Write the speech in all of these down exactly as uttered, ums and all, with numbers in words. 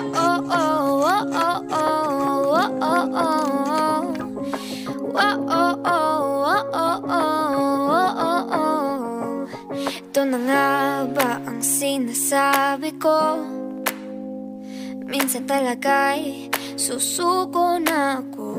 Ito na nga ba ang sinasabi ko? Minsan talaga'y susuko na ako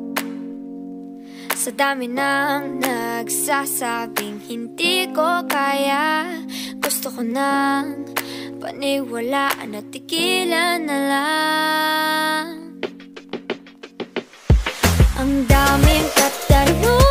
sa dami ng nagsasabing hindi ko kaya. Gusto ko nang paniwalaan at tigilan na lang. Ang daming katanungan